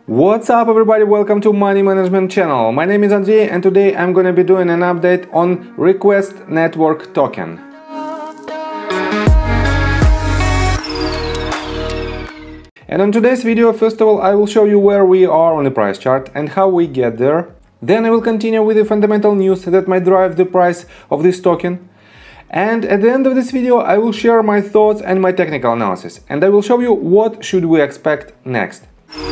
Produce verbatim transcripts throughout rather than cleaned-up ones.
What's up everybody, welcome to Money Management channel. My name is Andrei and today I'm gonna be doing an update on R E Q Network token. And on today's video, first of all, I will show you where we are on the price chart and how we get there. Then I will continue with the fundamental news that might drive the price of this token. And at the end of this video, I will share my thoughts and my technical analysis. And I will show you what should we expect next.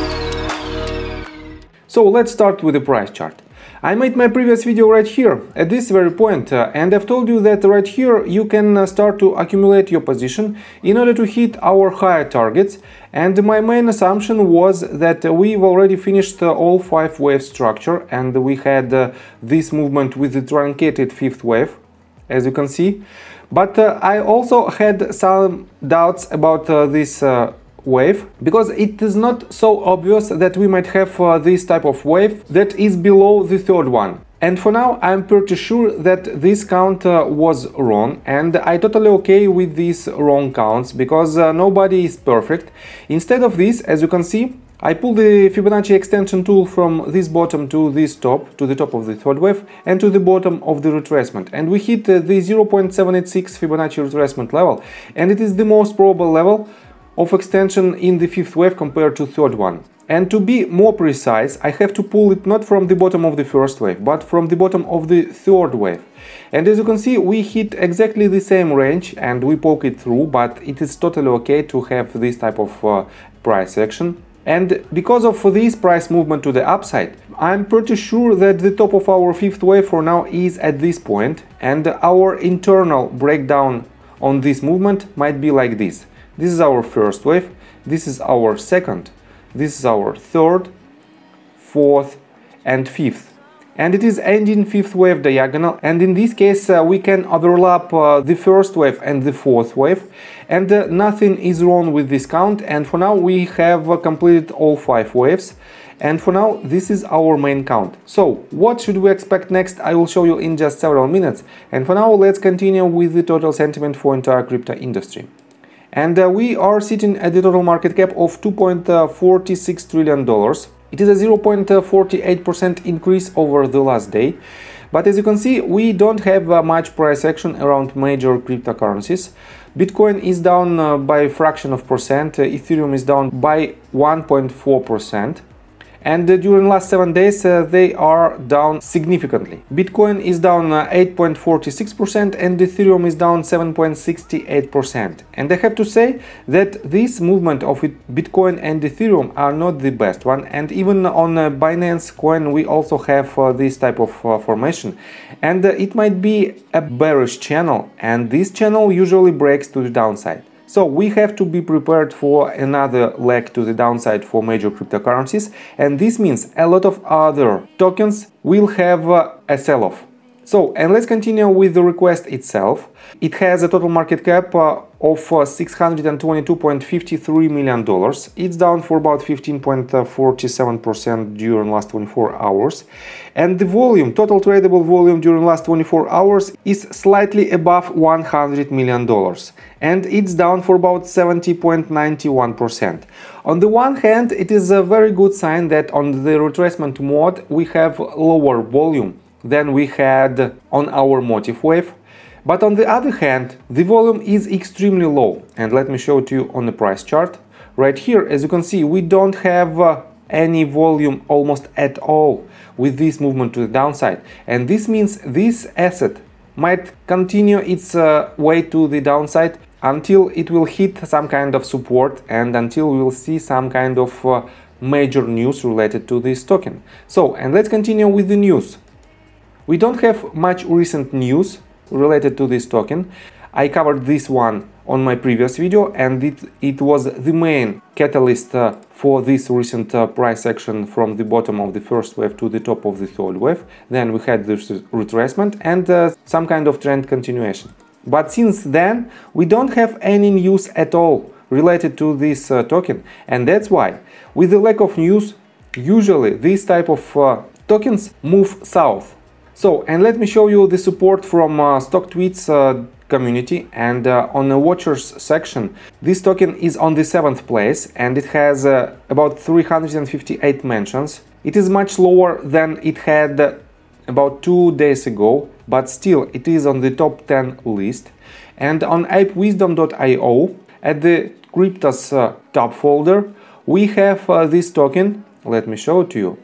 So let's start with the price chart. I made my previous video right here, at this very point, uh, and I've told you that right here you can uh, start to accumulate your position in order to hit our higher targets. And my main assumption was that uh, we've already finished uh, all five wave structure, and we had uh, this movement with the truncated fifth wave, as you can see. But uh, I also had some doubts about uh, this uh, wave, because it is not so obvious that we might have uh, this type of wave that is below the third one. And for now I'm pretty sure that this count uh, was wrong, and I totally okay with these wrong counts, because uh, nobody is perfect. Instead of this, as you can see, I pull the Fibonacci extension tool from this bottom to this top, to the top of the third wave, and to the bottom of the retracement. And we hit uh, the zero point seven eight six Fibonacci retracement level, and it is the most probable level of extension in the fifth wave compared to third one. And to be more precise, I have to pull it not from the bottom of the first wave, but from the bottom of the third wave. And as you can see, we hit exactly the same range and we poke it through, but it is totally okay to have this type of uh, price action. And because of this price movement to the upside, I'm pretty sure that the top of our fifth wave for now is at this point, and our internal breakdown on this movement might be like this. This is our first wave, this is our second, this is our third, fourth and fifth. And it is ending fifth wave diagonal, and in this case uh, we can overlap uh, the first wave and the fourth wave, and uh, nothing is wrong with this count. And for now we have uh, completed all five waves, and for now this is our main count. So what should we expect next, I will show you in just several minutes. And for now let's continue with the total sentiment for entire crypto industry. And uh, we are sitting at the total market cap of two point four six trillion dollars. It is a zero point four eight percent increase over the last day. But as you can see, we don't have uh, much price action around major cryptocurrencies. Bitcoin is down uh, by a fraction of percent, uh, Ethereum is down by one point four percent. And uh, during last seven days uh, they are down significantly. Bitcoin is down uh, eight point four six percent and Ethereum is down seven point six eight percent. And I have to say that this movement of it, Bitcoin and Ethereum are not the best one. And even on uh, Binance coin we also have uh, this type of uh, formation. And uh, it might be a bearish channel, and this channel usually breaks to the downside. So we have to be prepared for another leg to the downside for major cryptocurrencies, and this means a lot of other tokens will have uh, a sell-off. So, and let's continue with the request itself. It has a total market cap uh, of uh, six hundred twenty-two point five three million dollars. It's down for about fifteen point four seven percent during last twenty-four hours. And the volume, total tradable volume during last twenty-four hours is slightly above one hundred million dollars. And it's down for about seventy point nine one percent. On the one hand, it is a very good sign that on the retracement mode we have lower volume than we had on our motive wave. But on the other hand, the volume is extremely low. And let me show it to you on the price chart. Right here, as you can see, we don't have uh, any volume almost at all with this movement to the downside. And this means this asset might continue its uh, way to the downside until it will hit some kind of support, and until we will see some kind of uh, major news related to this token. So, and let's continue with the news. We don't have much recent news related to this token. I covered this one on my previous video, and it, it was the main catalyst uh, for this recent uh, price action from the bottom of the first wave to the top of the third wave. Then we had this retracement and uh, some kind of trend continuation. But since then we don't have any news at all related to this uh, token, and that's why with the lack of news usually this type of uh, tokens move south. So, and let me show you the support from uh, stock tweets uh, community, and uh, on the watchers section this token is on the seventh place and it has uh, about three hundred fifty-eight mentions. It is much lower than it had uh, about two days ago, but still it is on the top ten list. And on ape wisdom dot i o at the cryptos uh, top folder we have uh, this token. Let me show it to you.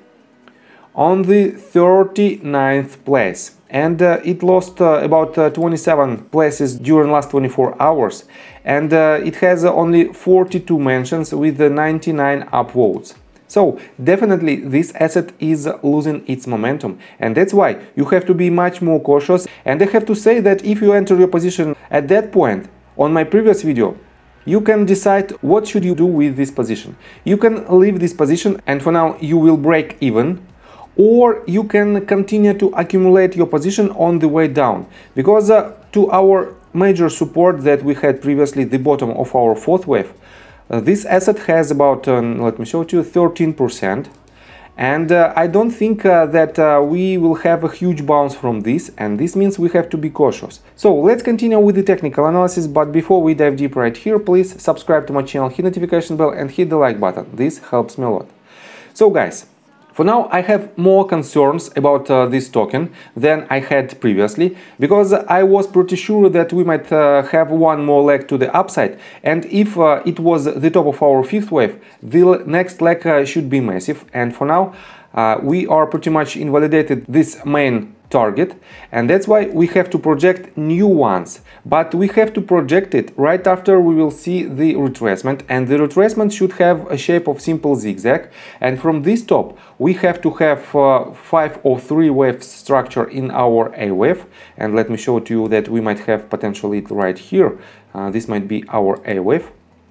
On the thirty-ninth place, and uh, it lost uh, about uh, twenty-seven places during last twenty-four hours, and uh, it has uh, only forty-two mentions with uh, ninety-nine upvotes. So definitely this asset is losing its momentum, and that's why you have to be much more cautious. And I have to say that if you enter your position at that point on my previous video, you can decide what should you do with this position. You can leave this position and for now you will break even, or you can continue to accumulate your position on the way down, because uh, to our major support that we had previously, the bottom of our fourth wave, uh, this asset has about, um, let me show it to you, thirteen percent. And uh, I don't think uh, that uh, we will have a huge bounce from this, and this means we have to be cautious. So let's continue with the technical analysis, but before we dive deep right here, please subscribe to my channel, hit notification bell and hit the like button. This helps me a lot. So guys, for now I have more concerns about uh, this token than I had previously, because I was pretty sure that we might uh, have one more leg to the upside, and if uh, it was the top of our fifth wave, the next leg uh, should be massive. And for now uh, we are pretty much invalidated this main target, and that's why we have to project new ones. But we have to project it right after we will see the retracement, and the retracement should have a shape of simple zigzag, and from this top we have to have uh, five or three wave structure in our A wave. And let me show to you that we might have potentially right here. Uh, this might be our A wave.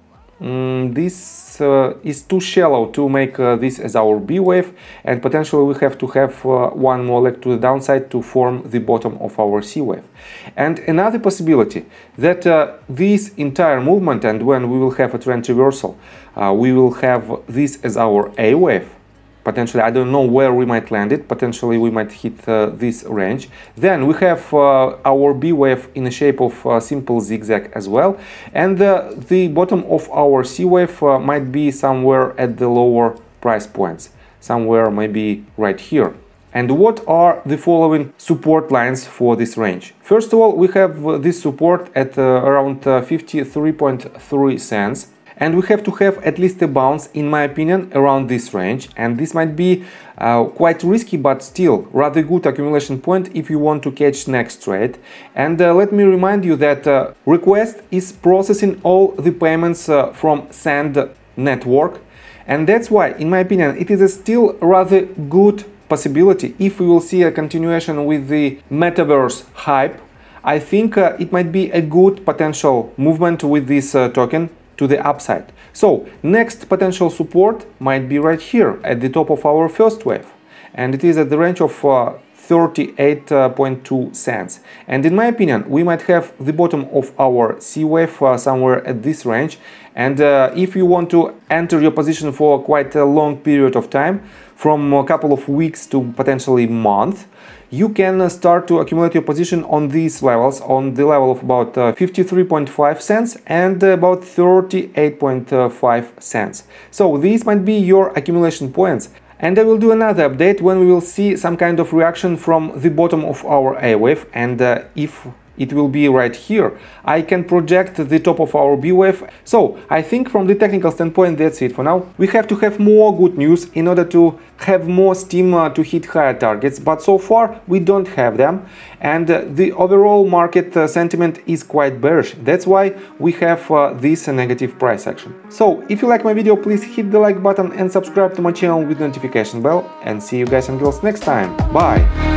Mm, this uh, is too shallow to make uh, this as our B wave, and potentially we have to have uh, one more leg to the downside to form the bottom of our C wave. And another possibility that uh, this entire movement, and when we will have a trend reversal, uh, we will have this as our A wave. Potentially, I don't know where we might land it, potentially we might hit uh, this range. Then we have uh, our B wave in the shape of uh, simple zigzag as well, and uh, the bottom of our C wave uh, might be somewhere at the lower price points, somewhere maybe right here. And what are the following support lines for this range? First of all, we have uh, this support at uh, around uh, fifty-three point three cents. And we have to have at least a bounce, in my opinion, around this range. And this might be uh, quite risky, but still rather good accumulation point if you want to catch next trade. And uh, let me remind you that uh, Request is processing all the payments uh, from Sand network. And that's why, in my opinion, it is a still rather good possibility if we will see a continuation with the metaverse hype. I think uh, it might be a good potential movement with this uh, token to the upside. So next potential support might be right here at the top of our first wave, and it is at the range of uh, thirty-eight point two cents. And in my opinion, we might have the bottom of our C wave uh, somewhere at this range. And uh, if you want to enter your position for quite a long period of time, from a couple of weeks to potentially month, you can uh, start to accumulate your position on these levels, on the level of about uh, fifty-three point five cents and about thirty-eight point five cents. So these might be your accumulation points. And I will do another update when we will see some kind of reaction from the bottom of our A wave, and uh, if it will be right here, I can project the top of our B wave. So I think from the technical standpoint, that's it for now. We have to have more good news in order to have more steam uh, to hit higher targets, but so far we don't have them, and uh, the overall market uh, sentiment is quite bearish. That's why we have uh, this uh, negative price action. So if you like my video, please hit the like button and subscribe to my channel with notification bell, and see you guys and girls next time. Bye!